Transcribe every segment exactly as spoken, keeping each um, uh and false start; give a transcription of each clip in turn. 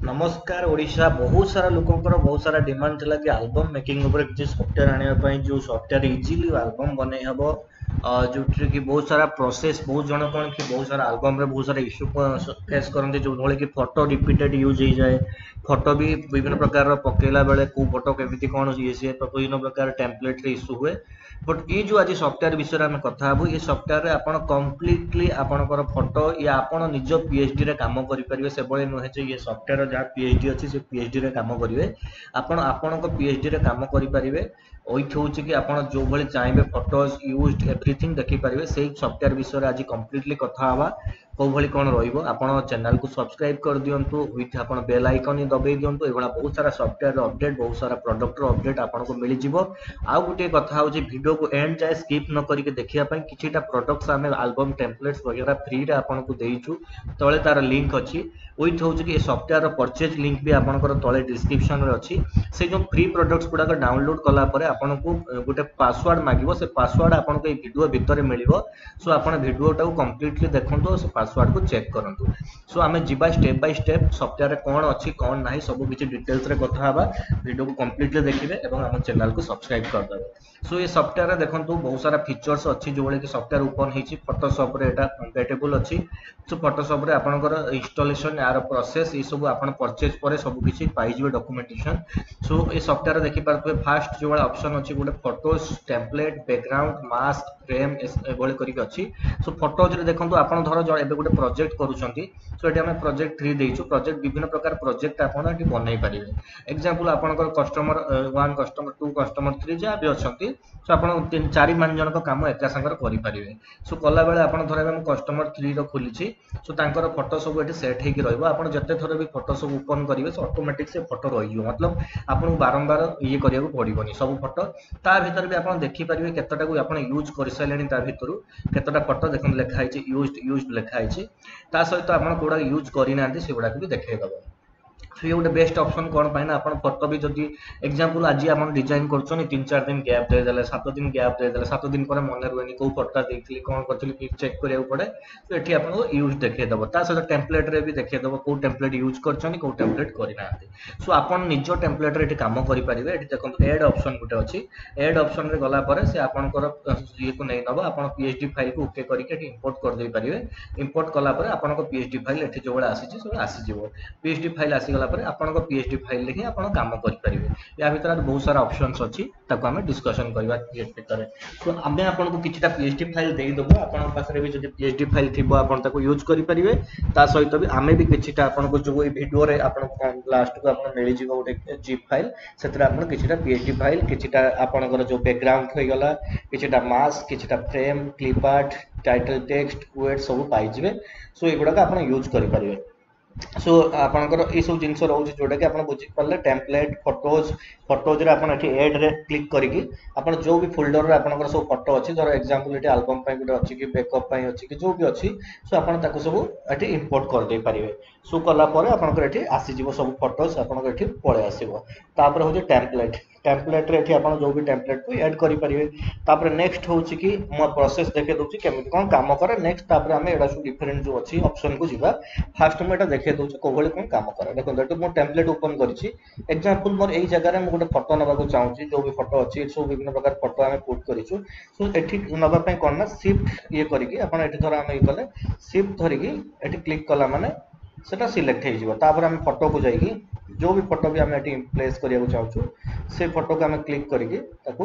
नमस्कार ओडिशा बहुत सारा लोकंकर बहुत सारा डिमांड थिला कि एल्बम मेकिंग ऊपर किसी सॉफ्टवेयर आने पई जो सॉफ्टवेयर इजीली एल्बम बनै हबो जो कि बहुत सारा प्रोसेस बहुत जन कौन कि बहुत सारा एल्बम रे बहुत सारा इश्यू फेस करते जो भले कि फोटो रिपीटेड यूज हो जाए फोटो भी विभिन्न प्रकार पकेला बेले को फोटो केमिति कौन ये सी विभिन्न प्रकार टेम्पलेट रे इश्यू हुए बट ये जो आज सॉफ्टवेयर विषय में कथा हबो ये सॉफ्टवेयर रे आपण कंप्लीटली आपनकर फोटो या आपण निज पीएचडी रे काम करि परिबे से बळे नहे जे ये सॉफ्टवेयर जहाँ पीएचडी अच्छी से पीएचडी रे काम करेंगे आपण आपण पीएचडी रे काम करेंगे ओइथ हूँ कि आपड़ जो भाई चाहिए फोटोज यूज एवरीथिंग देखिपारे से सॉफ्टवेयर विषय आज कंप्लीटली कथा हवा कौ भाई कौन रहा चैनल को सब्सक्राइब कर दिंतु विथ आप बेल आइकन दबे दिंतु ये बहुत सारा सॉफ्टवेयर अपडेट बहुत सारा प्रोडक्ट अपडेट आपको मिल जाव आउ गोटे कथा हूँ वीडियो को एंड जाए स्किप न करके देखापी कि प्रोडक्ट्स आम एल्बम टेम्पलेट्स वगैरह फ्री रे आपको देचु तले तार लिंक अच्छी विथ हूँ कि सॉफ्टवेयर परचेज लिंक भी आपंकर तले डिस्क्रिप्शन रे अच्छी से जो फ्री प्रोडक्ट्स गुड़ाक डाउनलोड कलापर आपको गोटे पासवर्ड मांगो से पासवर्ड आपको वीडियो भितर मिल सो आप वीडियो टाक कंप्लीटली देखो से पासवर्ड को चेक करूँ सो आम जा स्टेप बाय स्टेप सॉफ्टवेयर कौन अच्छी कौन ना सब किसी डिटेल्स रे कथा हवा वीडियो को कंप्लीटली देखिए और आम चैनल को सब्सक्राइब करदे सो ये सॉफ्टवेयर देखो बहुत सारा फीचर्स अच्छी जो भाई कि सॉफ्टवेयर ओपन होती फोटोशॉप रे एटा कंपैटिबल अच्छी सो फोटोशॉप रे आपनकर इंस्टॉलेशन यार प्रोसेस ये सब आप परचेज पर सब किसी पाइबे डॉक्यूमेंटेशन सो ये सॉफ्टवेयर देखि पारथुए फास्ट जो वाला ऑप्शन अच्छी गोटे photos template background mask frame एभली करके अच्छी सो फोटोज रे देखो आपन धर जो एबे गोटे प्रोजेक्ट करूछंती सो एटी हम प्रोजेक्ट थ्री देइछु प्रोजेक्ट विभिन्न प्रकार प्रोजेक्ट आपन एटी बनई परिबे एग्जांपल आपनकर customer one customer two customer three जहाँ भी अच्छी सो आपन तीन चार मान जन काम एका संगर करि परिबे सो कला बेले आपन धर हम कस्टमर थ्री रो खोलिछि सो तांकर फोटो सब एटी सेट हेकि रहइबो आपन जते थर भी फोटो सब ओपन करिवे सो ऑटोमेटिक से फोटो रहि जो मतलब आपन बारंबार ये करिया को पड़िबोनी सब फोटो ता भीतर भी आपन देखि परिबे केतटा को आपन यूज कर साइलेनी ता भीतरु केतटा फोटो देखन लेखा आइछि यूज्ड यूज्ड लेखा आइछि ता सहित आपन कोडा यूज करि नांती सेगुडा को भी देखाइ दबो सो ये गोटे बेस्ट ऑप्शन कौन पाइना आप फोटो भी जदि एग्जांपल आज आप डिजाइन कर तीन चार दिन गैप देदेले सात दिन गैप देदेले सात दिन पर मन रुएनी कौ फोटो देखली कौन करी चेक करिया पड़े तो ये आपको यूज देखिदेव ता सहित टेम्पलेट रे भी देखिदेव कौ टेम्पलेट यूज कर कौ टेम्पलेट करना सो आप निज टेम्पलेट रे काम करेंगे ये देखो एड ऑप्शन गोटे अच्छी एड ऑप्शन रे गला पर से आपंकर ये को नहीं नब आप पीएचडी फाइल को ओके करके इंपोर्ट कर दे पारे इंपोर्ट कला पर आपन पीएचडी फाइल एठी जो बड़ा आसी सब आसीजिवो पीएचडी फाइल आसीगला पर आपन पीएचडी फाइल ही आप काम करेंगे या भर बहुत सारा ऑप्शंस अच्छी ताको हमें डिस्कशन करवा भीतर तो आम आपको किसी पीएचडी फाइल देदेबू आपन पाखे भी जब पीएचडी फाइल थी आप यूज करेंगे ता सहित भी आम भी किसी आपको जो वीडियो रे आपन लास्ट को आप मिल जाव गोटे जिप फाइल से किसी पीएचडी फाइल किसी आपंकर जो बैकग्राउंड हो गला किसी मास्क किसी frame clip art title text वेट सब पाइबे सो युवाक आप यूज करेंगे सो आपंकर ये सब जिन रोचे जोटा कि आप बुझीपारे टेम्पलेट फोटोज फोटोज ये एड रे क्लिक करके आप जो भी फोल्डर रे आपंकर सब फोटो अच्छी धर एग्जांपल ये एल्बम गोटे अच्छी कि बैकअप अच्छी कि जो भी अच्छी सो आप सब ये इंपोर्ट कर दे पारे सो कलापर आपंकर ये आसीज सब फोटोज आप पलि आसो तापर हूँ टेम्पलेट टेम्पलेट रे आप जो भी टेम्पलेट को ऐड करेंगे नेक्स्ट हूँ कि मो प्रोसेस देखे दूसरी केमी कौन काम करे नेक्स्ट आम एटा सब डिफरेंट जो अच्छी ऑप्शन को जीवा फास्ट मुझे देखे दूसरी कौ भाई कौन काम करे देखो मुझे टेम्पलेट ओपन करी एग्जांपल मोर यही जगह मैं गोटे फोटो नाक चाहूँगी जो भी फोटो अच्छी सब विभिन्न प्रकार फोटो आम पुट करूँ सो ये नापी कौन ना सिफ्ट ये करके धर आम ये कले सिफ्ट धरिकी ये क्लिक कला माने सेटा सिलेक्ट होपर आम फोटो को जाइए जो भी फोटो भी आम प्लेस करिया चाहूँ से फोटो को आम क्लिक करके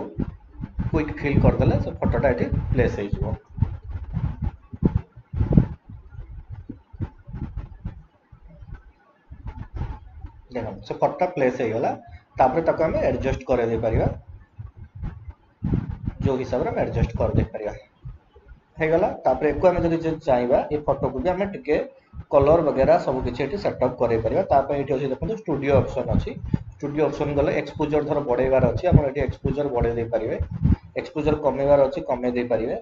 क्विक फिल करदे से फोटोटा ये प्लेस हो देखो से फोटोटा प्लेस हो गला तापर ताको आम एडजस्ट कर दे परिया जो हिसाब से एडजस्ट कर दे परिया हो गला तापर एको आम जदि चाहिबा ये फोटो को भी आम टिके कलर वगैरह सब किसी सेटअप कर देखो स्टूडियो ऑप्शन अच्छी स्टूडियो ऑप्शन गले एक्सपोजर धर बढ़ेबार अच्छी आप एक्सपोजर बढ़े दे पारे एक्सपोजर कमेबार अच्छी कमे दे पारे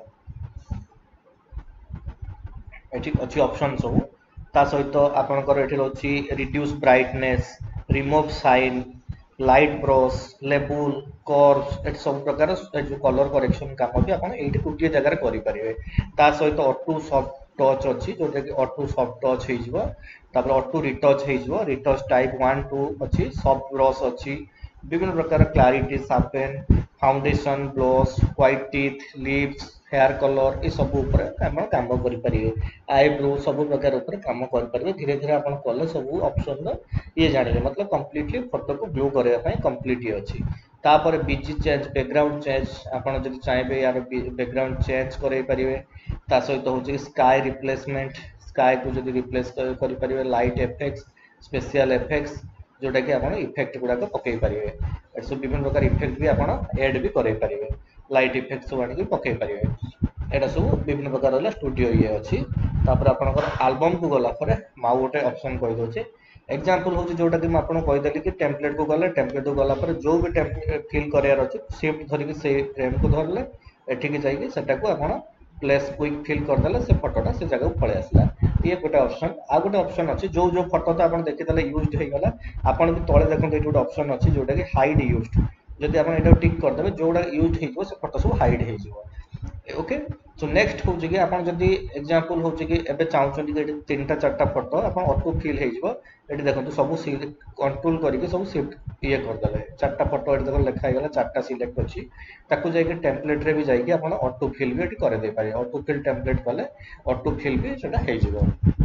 अच्छी ऑप्शन सब ता सहित आपंकर ये रोची reduce brightness remove shine light brush लेबुल कर्व्स ए सब प्रकार जो कलर करेक्शन काम भी आप गोटे जगह करेंगे ता सहित ऑटो सॉफ्ट टच अच्छी जोटा कि ऑटो सॉफ्ट टच हो तापर ऑटो रिटच हो रिटच टाइप वन टू अच्छी सॉफ्ट ब्रश अच्छी विभिन्न प्रकार clarity sharpen foundation blush white teeth lips hair colour ये सब ऊपर आप काम करेंगे आईब्रो सब प्रकार ऊपर काम करेंगे धीरे धीरे आप कले सब ऑप्शन ये जानते मतलब कंप्लीटली फोटो को व्यू करने कंप्लीट ये अच्छी तापर बीजी चेंज बैकग्राउंड चेंज आपड़ जब चाहिए यार बैकग्राउंड चेंज करेंगे ता सहित हूँ स्काई रिप्लेसमेंट स्काई को जब रिप्लेस करेंगे लाइट इफेक्ट्स स्पेशल इफेक्ट्स जोटा कि आप इफेक्ट गुड़ाक पकई पारे सब विभिन्न प्रकार इफेक्ट भी आप एड भी करेंगे लाइट इफेक्ट सब आने पकई पारे यहाँ सब विभिन्न प्रकार रहा स्टूडियो ये अच्छी आपंकर आलबम को गलापर माउ गोटे ऑप्शन कहीदे एग्जांपल हूँ जोटा कि मुझे कहीदेली कि टेम्पलेट को गले टेम्पलेट को गलापर जो भी फिल करार अच्छे सिफ्ट धरिकी से फ्रेम को धरले एठिकी जाइए सेटाको आप प्लेस क्विक फिल करदे से फोटोटा से जगह पलि आसला ये गोटे ऑप्शन आ गोटे ऑप्शन अच्छी जो जो फोटो तो आप देखीदे यूज होगा आपन भी तले देखते ये गोटे ऑप्शन अच्छी जोटा कि हाइड यूज जदि आप ये टिक करदे जोटा यूज हो फोटो सब हाइड हो ओके सो नेक्स्ट हूँ कि आप एग्जांपल हूँ कि एबे चाहते तीन टा चार्टा फोटो आप ऑटो फिल हो देखो सब कंट्रोल करके सब शिफ्ट ये करदे चार्टा फोटो ये देख लिखाईगला चार्टा सिलेक्ट अच्छी ताकू जाइए टेम्पलेट रे भी जाइए आप ऑटो फिल भी कर दे पारे ऑटो फिल टेम्पलेट कले ऑटो फिल भी सेटा हो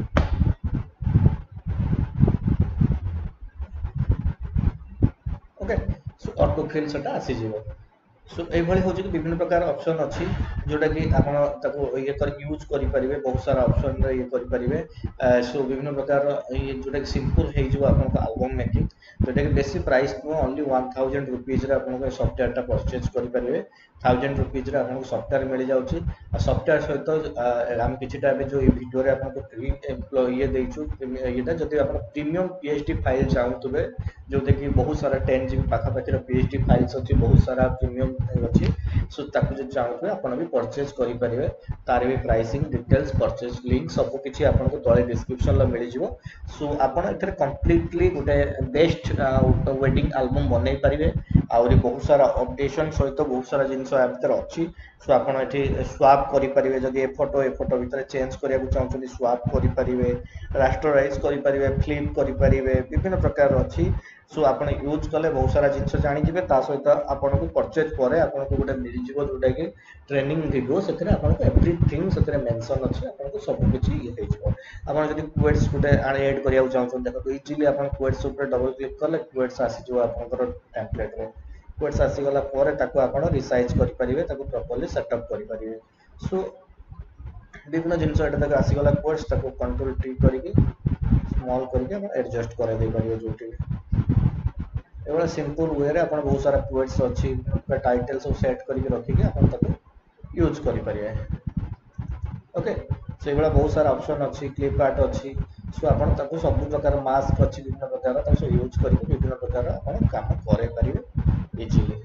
ओके सो ऑटो फिल सेटा आसीजिव सो ये हूँ कि विभिन्न प्रकार ऑप्शन अच्छी जोटा कि आप ये कर यूज करेंगे बहुत सारा ऑप्शन ये करेंगे सो विभिन्न प्रकार ये जोटा कि सिंपल हो एल्बम मेकिंग जोटा कि बेसी प्राइस नुह ओनली वन थाउजेंड रुपीज आप सफ्टवेयर परचेज करेंगे थाउजेंड रुपीज आपको सफ्टवेयर मिल जाऊँगी सफ्टवेयर सहित आम कि जो भिडियो आपको फ्री ये देचु ये जब आप प्रीमियम पीएचडी फाइल चाहूबे जो कि बहुत सारा टेन जीबी पाखापाखि पीएचडी फाइल्स अच्छी बहुत सारा प्रीमियम अच्छी सो ताकू जब चाहूबे आप भी परचेज करेंगे तार भी प्राइसिंग डिटेल्स परचेज लिंक सब किसी आपको तले डिस्क्रिप्शन मिल जाव सो आपड़ ए कंप्लीटली गोटे बेस्ट वेडिंग एल्बम बनई पारे आहरी बहुत सारा अपडेशन सहित बहुत सारा जिन अच्छी सो आप स्वाप करेंगे जब ए फोटो ए फोटो भितर चेंज करने चाहते स्वाप करेंगे रास्टराइज करेंगे फ्लिप करेंगे विभिन्न प्रकार अच्छी सो आप यूज कले बहुत सारा जिन जानीजे सहित आपको परचेज पर आपको गोटे मिल जोटा कि ट्रेनिंग वीडियो से एवरीथिंग से मेंशन अच्छी आपको सबकि ये आप क्वेट्स गोटे एड करने चाहते देखो इजिली आप क्वेट्स डबल क्लिक कले क्वेट्स आसीज आपंकर टेम्पलेट में क्वेट्स आसीगला आप रिसाइज करेंगे प्रॉपर्ली सेटअप करेंगे सो विभिन्न जिन तक आसीगला क्वेट्स कंट्रोल टी करके स्मॉल करके एडजस्ट कर दे पारे जो ये सिंपल वे रे आपन बहुत सारा क्वेट्स अच्छी टाइटल सब सेट करके रखिके आपन ताको यूज करि परिए ओके से बड़ा बहुत सारा ऑप्शन अच्छी क्लिप आर्ट अच्छी सो आपन ताको सब प्रकार मास्क अच्छी विभिन्न प्रकार ताको यूज करके विभिन्न प्रकार आपन काम करे परिए इजीली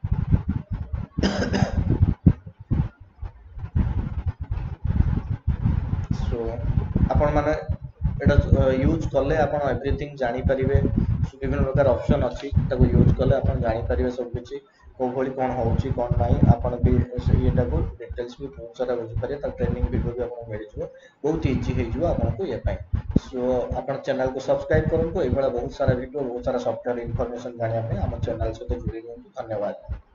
सो आपन माने एटा यूज कले आपन एवरीथिंग जानि परिबे विभिन्न प्रकार ऑप्शन अच्छी यूज कले आप जापर सब किसी कौ भाई कौन हो कौन ना आपड़ भी ये डिटेल्स भी बहुत सारा बुझीपारे ट्रेनिंग वीडियो भी आपको मिल जाए बहुत इजी हो आपको ये सो आप चैनल को सब्सक्राइब करूँ ये बहुत सारा वीडियो बहुत सारा सॉफ्टवेयर इनफॉरमेशन जानापी आम चैनल सहित जोड़ी दिखाँ धन्यवाद।